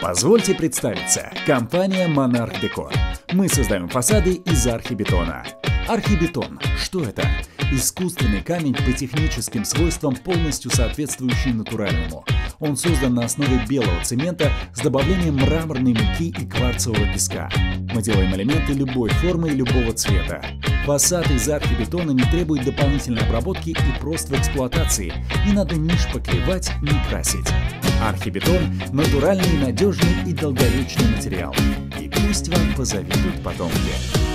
Позвольте представиться. Компания Monarch Decor. Мы создаем фасады из архибетона. Архибетон. Что это? Искусственный камень по техническим свойствам, полностью соответствующий натуральному. Он создан на основе белого цемента с добавлением мраморной муки и кварцевого песка. Мы делаем элементы любой формы и любого цвета. Фасад из архибетона не требует дополнительной обработки и просто эксплуатации. Не надо ни шпаклевать, ни красить. Архибетон – натуральный, надежный и долговечный материал. И пусть вам позавидуют потомки.